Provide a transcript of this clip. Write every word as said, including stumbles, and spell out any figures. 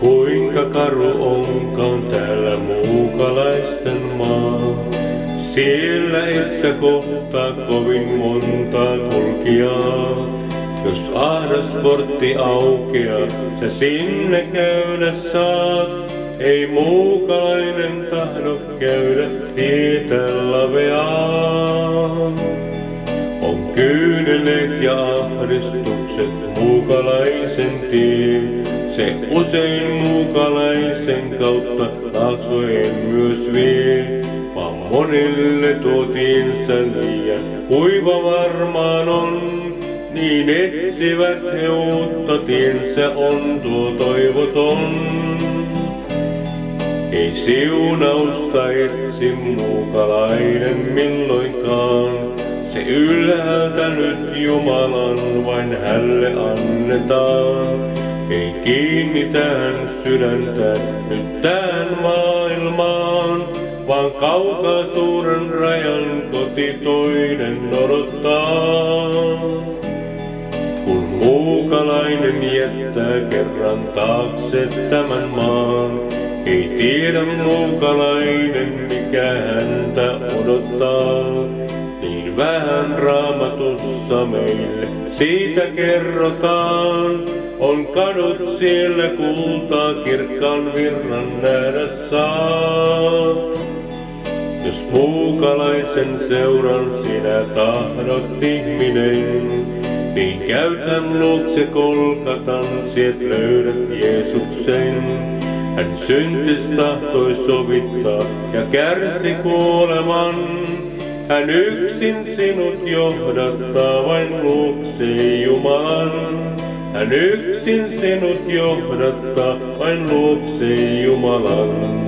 Kuinka karu onkaan täällä muukalaisten maa. Siellä et sä kohtaa kovin montaa kulkijaa. Jos ahdas portti aukeaa, sä sinne käydä saat. Ei muukalainen tahdo käydä tietä laveaan. On kyyneleet ja ahdistukset muukalaisen tie. Se usein muukalaisen kautta laaksojen myös vie. Vaan monille tuo tiensä liian kuiva varmaan on. Niin etsivät he uutta tiensä on tuo toivoton. Ei siunausta etsi muukalainen milloinkaan. Se ylhäältä nyt Jumalan vain hälle annetaan. Ei kiinnitä hän sydäntään nyt tähän maailmaan, vaan kaukaa suuren rajan koti toinen odottaa. Kun muukalainen jättää kerran taakse tämän maan, ei tiedä muukalainen mikä häntä odottaa. Niin vähän Raamatussa meille siitä kerrotaan. On kadut siellä kultaa kirkkaan virran nähdä saat. Jos muukalaisen seuran sinä tahdot ihminen, niin käytän luokse Kolkatan, siet löydät Jeesuksen. Hän syntis tahtoi sovittaa ja kärsi kuoleman. Hän yksin sinut johdattaa vain luokse Jumalan. Hän yksin sinut johdattaa vain luokse Jumalan.